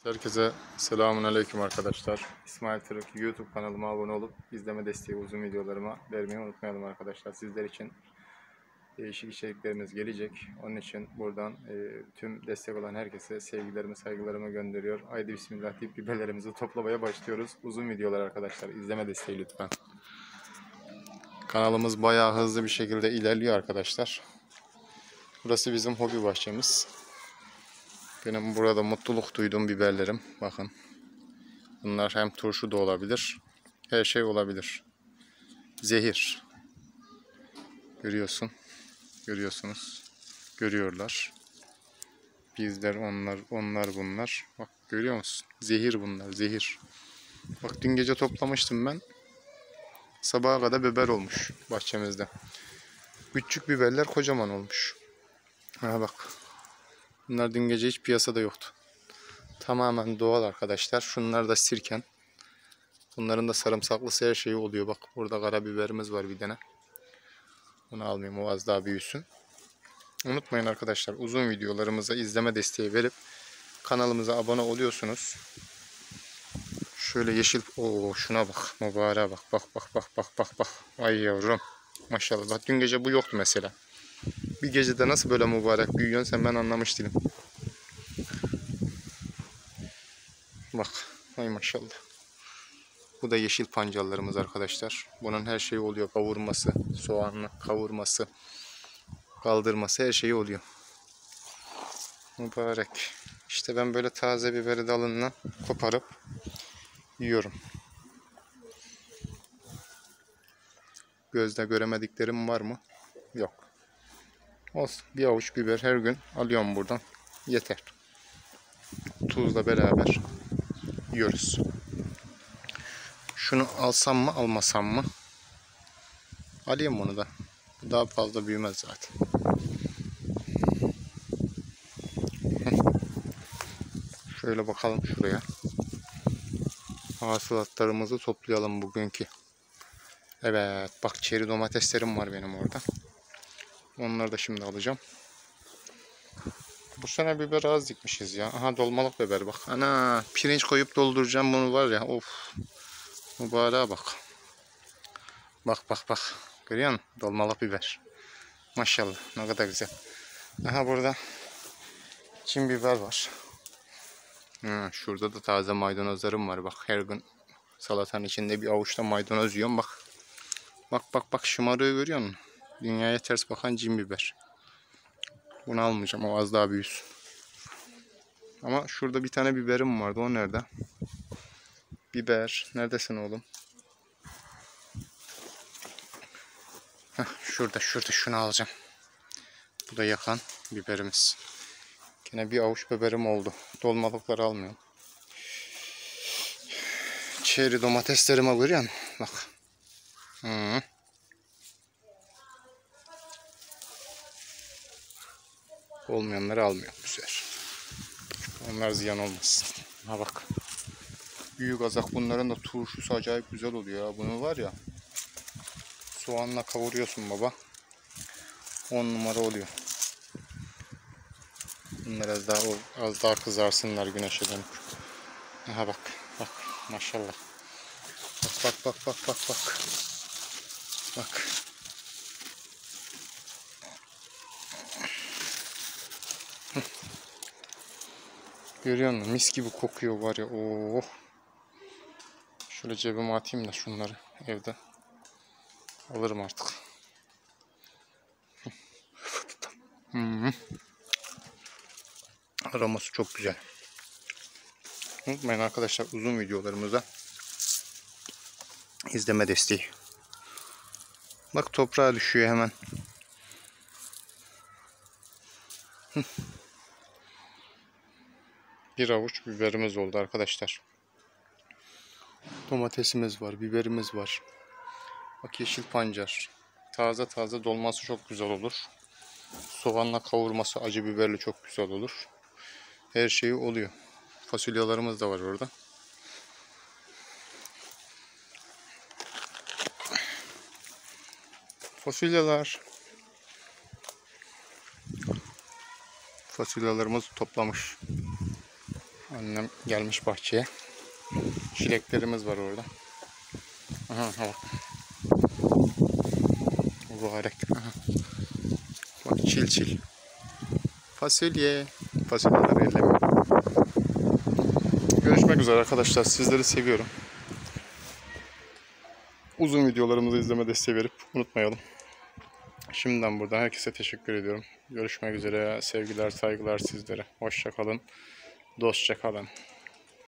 Herkese selamun aleyküm arkadaşlar. İsmail Türk YouTube kanalıma abone olup izleme desteği uzun videolarıma vermeyi unutmayalım arkadaşlar. Sizler için değişik içeriklerimiz gelecek. Onun için buradan tüm destek olan herkese sevgilerimi, saygılarımı gönderiyor. Haydi bismillah deyip biberlerimizi toplamaya başlıyoruz. Uzun videolar arkadaşlar. İzleme desteği lütfen. Kanalımız bayağı hızlı bir şekilde ilerliyor arkadaşlar. Burası bizim hobi bahçemiz. Benim burada mutluluk duyduğum biberlerim. Bakın. Bunlar hem turşu da olabilir. Her şey olabilir. Zehir. Görüyorsun. Görüyorsunuz. Görüyorlar. Bizler, onlar bunlar. Bak görüyor musun? Zehir bunlar. Zehir. Bak dün gece toplamıştım ben. Sabaha kadar biber olmuş bahçemizde. Küçük biberler kocaman olmuş. Ha bak. Bunlar dün gece hiç piyasada yoktu. Tamamen doğal arkadaşlar. Şunlar da sirken. Bunların da sarımsaklısı her şeyi oluyor. Bak burada karabiberimiz var bir tane. Bunu almayayım, o az daha büyüsün. Unutmayın arkadaşlar, uzun videolarımıza izleme desteği verip kanalımıza abone oluyorsunuz. Şöyle yeşil, şuna bak, mübareğe bak, bak. Ay yavrum, maşallah. Bak dün gece bu yoktu mesela. Bir gecede nasıl böyle mübarek büyüyorsun sen, ben anlamış değilim. Bak, ay maşallah. Bu da yeşil pancallarımız arkadaşlar. Bunun her şeyi oluyor, kavurması, soğanla kavurması, kaldırması, her şeyi oluyor. Mübarek. İşte ben böyle taze biberi dalından koparıp yiyorum. Gözle göremediklerim var mı? Yok. Olsun. Bir avuç biber her gün alıyorum buradan. Yeter. Tuzla beraber yiyoruz. Şunu alsam mı almasam mı? Alayım bunu da. Daha fazla büyümez zaten. Şöyle bakalım şuraya. Hasılatlarımızı toplayalım bugünkü. Evet, bak çeri domateslerim var benim orada. Onları da şimdi alacağım. Bu sene biber az dikmişiz ya. Aha dolmalık biber bak. Ana pirinç koyup dolduracağım bunu var ya. Of. Mübareğe bak. Bak. Görüyor musun? Dolmalık biber. Maşallah ne kadar güzel. Aha burada çim biber var. Şurada da taze maydanozlarım var. Bak her gün salatanın içinde bir avuçta maydanoz yiyorum bak. Bak şımarığı görüyor musun? Dünyaya ters bakan cin biber. Bunu almayacağım, o az daha büyüsün. Ama şurada bir tane biberim vardı, o nerede? Biber neredesin oğlum? Şurada şunu alacağım. Bu da yakan biberimiz. Yine bir avuç biberim oldu. Dolmalıkları almıyorum. Çeri domateslerime görüyor musun? Bak. Olmayanları almıyorum bu sefer. Onlar ziyan olmasın. Ha bak. Büyük azak, bunların da turşusu acayip güzel oluyor ya. Bunu var ya, soğanla kavuruyorsun baba. 10 numara oluyor. Bunlar az daha kızarsınlar güneşe dönüp. Aha bak maşallah. Bak. Bak. Görüyor musun? Mis gibi kokuyor var ya. Oh. Şöyle cebime atayım da şunları evde alırım artık. Aroması çok güzel. Unutmayın arkadaşlar, uzun videolarımıza izleme desteği. Bak toprağa düşüyor hemen. Bir avuç biberimiz oldu arkadaşlar. Domatesimiz var, biberimiz var. Bak yeşil pancar. Taze dolması çok güzel olur. Soğanla kavurması, acı biberli çok güzel olur. Her şeyi oluyor. Fasulyelerimiz de var orada. Fasulyelerimizi toplamış. Annem gelmiş bahçeye. Çileklerimiz var orada. Aha, bak. Mübarek. Aha. Bak çil çil. Fasulye. Fasulyeler ellemiyor. Görüşmek üzere arkadaşlar. Sizleri seviyorum. Uzun videolarımızı izlemede severip unutmayalım. Şimdiden buradan herkese teşekkür ediyorum. Görüşmek üzere. Sevgiler, saygılar sizlere. Hoşça kalın. Dostça kalın.